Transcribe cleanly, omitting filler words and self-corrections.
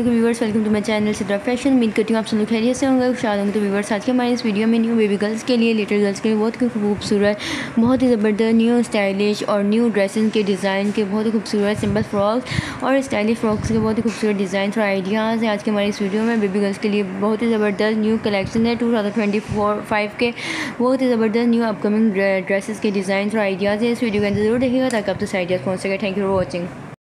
Viewers, welcome to my channel Sidra fashion. उम्मीद करती हूँ आप सब लोग खैरियत से होंगे, खुशहाल होंगे। तो व्यूवर्स, आज के हमारे इस वीडियो में न्यू बेबी गर्ल्स के लिए, लिटिल गर्ल्स के लिए बहुत ही खूबसूरत, बहुत ही ज़बरदस्त न्यू स्टाइलिश और न्यू ड्रेसेस के डिज़ाइन के बहुत ही खूबसूरत सिंपल फ्रॉक्स और स्टाइलिश फ्रॉक्स के बहुत ही खूबसूरत डिज़ाइन और आइडियाज़ हैं। आज के हमारे इस वीडियो में बेबी गर्ल्स के लिए बहुत ही ज़बरदस्त न्यू कलेक्शन है 2024-5 के बहुत ही ज़बरदस्त न्यू अपकमिंग ड्रेसेस के डिज़ाइन और आइडियाज़ है। इस वीडियो के अंदर जरूर देखिएगा ताकि आप तो आइडियाज़ पहुँच सके। Thank you for watching.